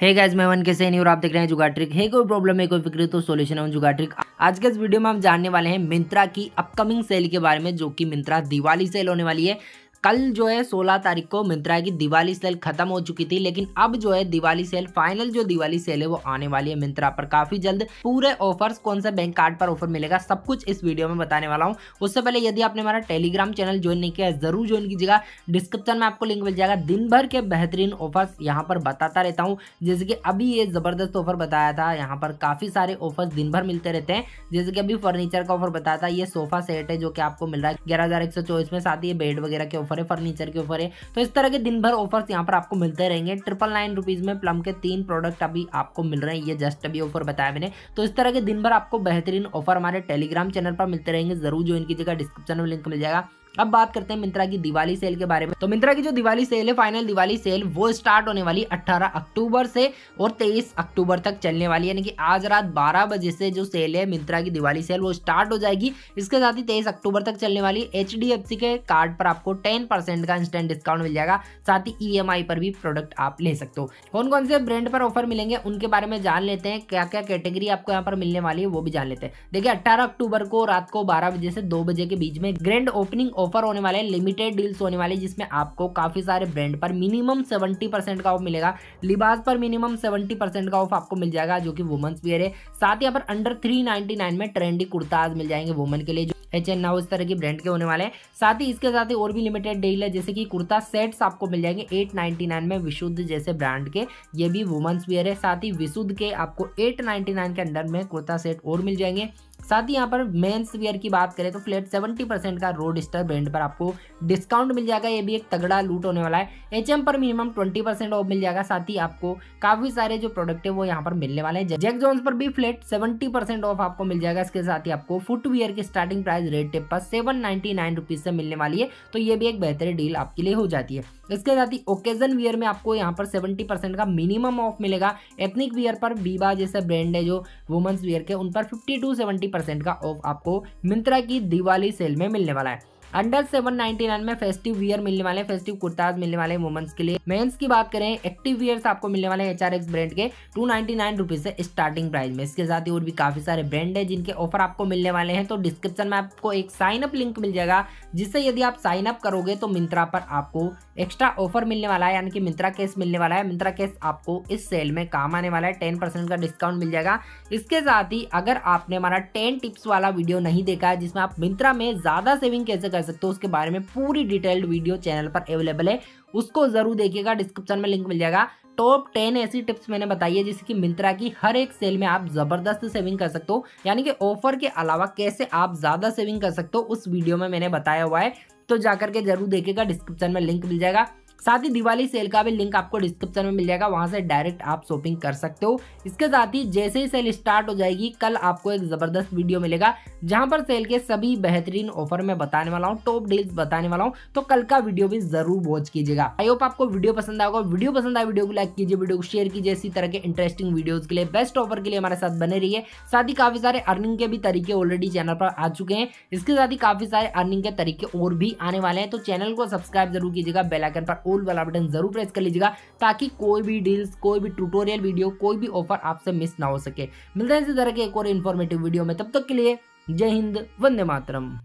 Hey guys, मैं one कैसे नहीं और आप देख रहे हैं जुगाड़ ट्रिक। है कोई प्रॉब्लम है, कोई फिक्र तो सॉल्यूशन है जुगाड़ ट्रिक। आज के इस वीडियो में हम जानने वाले हैं मिंत्रा की अपकमिंग सेल के बारे में, जो कि मिंत्रा दिवाली सेल होने वाली है। कल जो है 16 तारीख को मिंत्रा की दिवाली सेल खत्म हो चुकी थी, लेकिन अब जो है दिवाली सेल फाइनल जो दिवाली सेल है वो आने वाली है मिंत्रा पर काफी जल्द। पूरे ऑफर्स, कौन सा बैंक कार्ड पर ऑफर मिलेगा, सब कुछ इस वीडियो में बताने वाला हूँ। उससे पहले यदि आपने हमारा टेलीग्राम चैनल ज्वाइन नहीं किया है जरूर ज्वाइन कीजिएगा, डिस्क्रिप्शन में आपको लिंक मिल जाएगा। दिन भर के बेहतरीन ऑफर्स यहाँ पर बताता रहता हूँ, जैसे कि अभी ये जबरदस्त ऑफर बताया था। यहाँ पर काफी सारे ऑफर्स दिन भर मिलते रहते हैं, जैसे कि अभी फर्नीचर का ऑफर बताया था। ये सोफा सेट है जो कि आपको मिल रहा है 11,124 में, साथ ही ये बेड वगैरह के ऑफर है, फर्नीचर के ऑफर है। तो इस तरह के दिन भर ऑफर्स यहाँ पर आपको मिलते रहेंगे। 999 रुपीज में प्लम के 3 प्रोडक्ट अभी आपको मिल रहे हैं, ये जस्ट अभी ऑफर बताया मैंने। तो इस तरह के दिन भर आपको बेहतरीन ऑफर हमारे टेलीग्राम चैनल पर मिलते रहेंगे, जरूर ज्वाइन कीजिएगा, डिस्क्रिप्शन में लिंक मिल जाएगा। अब बात करते हैं मिंत्रा की दिवाली सेल के बारे में। तो मिंत्रा की जो दिवाली सेल है, फाइनल दिवाली सेल, वो स्टार्ट होने वाली 18 अक्टूबर से और 23 अक्टूबर तक चलने वाली है। यानी कि आज रात 12 बजे से जो सेल है मिंत्रा की दिवाली सेल वो स्टार्ट हो जाएगी। इसके साथ ही 23 अक्टूबर तक चलने वाली HDFC के कार्ड पर आपको 10% का इंस्टेंट डिस्काउंट मिल जाएगा। साथ ही EMI पर भी प्रोडक्ट आप ले सकते हो। कौन कौन से ब्रांड पर ऑफर मिलेंगे उनके बारे में जान लेते हैं, क्या क्या कैटेगरी आपको यहाँ पर मिलने वाली है वो भी जान लेते हैं। देखिए 18 अक्टूबर को रात को 12 बजे से 2 बजे के बीच में ग्रैंड ओपनिंग ऑफर होने वाले, लिमिटेड डील्स होने वाली, जिसमें आपको काफी सारे ब्रांड पर मिनिमम 70% का ऑफ मिलेगा। लिबास पर मिनिमम 70% का ऑफ आपको मिल जाएगा, जो कि वुमेन्स वियर है। साथ ही यहाँ पर अंडर 399 में ट्रेंडी कुर्ताज मिल जाएंगे वुमेन के लिए, जो H&N इस तरह की ब्रांड के होने वाले हैं। साथ ही इसके साथ ही और भी लिमिटेड डील है, जैसे कि कुर्ता सेट्स आपको मिल जाएंगे 899 में विशुद्ध जैसे ब्रांड के, ये भी वुमेन्स वियर है। साथ ही विशुद्ध के आपको 899 के अंडर में कुर्ता सेट और मिल जाएंगे। साथ ही यहाँ पर मेंस वियर की बात करें तो फ्लैट 70% का रोडस्टर ब्रांड पर आपको डिस्काउंट मिल जाएगा, ये भी एक तगड़ा लूट होने वाला है। HM पर मिनिमम 20% ऑफ मिल जाएगा। साथ ही आपको काफी सारे जो प्रोडक्ट है वो यहाँ पर मिलने वाले हैं। जैक जोन्स पर भी फ्लैट 70% ऑफ आपको मिल जाएगा। इसके साथ ही आपको फुटवियर की स्टार्टिंग प्राइस रेड टेप पर 799 रुपीज से मिलने वाली है, तो ये भी एक बेहतरीन डील आपके लिए हो जाती है। इसके साथ ही ओकेजन वियर में आपको यहाँ पर 70% का मिनिमम ऑफ मिलेगा। एथनिक वियर पर बीबा जैसे ब्रांड है जो वुमेन्स वियर के, उन पर 50 to 70% का ऑफ आपको मिंत्रा की दिवाली सेल में मिलने वाला है। अंडर 799 में फेस्टिव वियर मिलने वाले, फेस्टिव कुर्ताज मिलने वाले वुमेन्स के लिए। मेंस की बात करें, एक्टिव वियर्स आपको मिलने वाले हैं HRX ब्रांड के 299 रुपीज से स्टार्टिंग प्राइस में। इसके साथ ही और भी काफी सारे ब्रांड है जिनके ऑफर आपको मिलने वाले हैं। तो डिस्क्रिप्शन में आपको एक साइन अप लिंक मिल जाएगा, जिससे यदि आप साइन अप करोगे तो मिंत्रा पर आपको एक्स्ट्रा ऑफर मिलने वाला है, यानी कि मिंत्रा कैश मिलने वाला है। मिंत्रा कैश आपको इस सेल में काम आने वाला है, 10% का डिस्काउंट मिल जाएगा। इसके साथ ही अगर आपने हमारा 10 टिप्स वाला वीडियो नहीं देखा है, जिसमें आप मिंत्रा में ज्यादा सेविंग कैसे कर सकते हो उसके बारे में पूरी डिटेल्ड वीडियो चैनल पर अवेलेबल है, उसको जरूर देखिएगा, डिस्क्रिप्शन में लिंक मिल जाएगा। टॉप 10 ऐसी टिप्स मैंने बताई है जिससे कि मिंत्रा की हर एक सेल में आप जबरदस्त सेविंग कर सकते हो, यानी कि ऑफर के अलावा कैसे आप ज्यादा सेविंग कर सकते हो उस वीडियो में मैंने बताया हुआ है, तो जाकर के जरूर देखिएगा, डिस्क्रिप्शन में लिंक मिल जाएगा। साथ ही दिवाली सेल का भी लिंक आपको डिस्क्रिप्शन में मिल जाएगा, वहां से डायरेक्ट आप शॉपिंग कर सकते हो। इसके साथ ही जैसे ही सेल स्टार्ट हो जाएगी, कल आपको एक जबरदस्त वीडियो मिलेगा जहां पर सेल के सभी बेहतरीन ऑफर मैं बताने वाला हूं, टॉप डील्स बताने वाला हूं, तो कल का वीडियो भी जरूर वॉच कीजिएगा। आई होप आपको वीडियो पसंद आएगा। वीडियो पसंद आए वीडियो को लाइक कीजिए, वीडियो को शेयर कीजिए। इसी तरह के इंटरेस्टिंग वीडियोज के लिए, बेस्ट ऑफर के लिए हमारे साथ बने रहिए। साथ ही काफी सारे अर्निंग के भी तरीके ऑलरेडी चैनल पर आ चुके हैं। इसके साथ ही काफी सारे अर्निंग के तरीके और भी आने वाले हैं, तो चैनल को सब्सक्राइब जरूर कीजिएगा, बेल आइकन पर ऑल वाला बटन जरूर प्रेस कर लीजिएगा, ताकि कोई भी डील्स, कोई भी ट्यूटोरियल वीडियो, कोई भी ऑफर आपसे मिस ना हो सके। मिलते हैं इसी तरह के एक और इन्फॉर्मेटिव वीडियो में, तब तक के लिए जय हिंद, वंदे मातरम।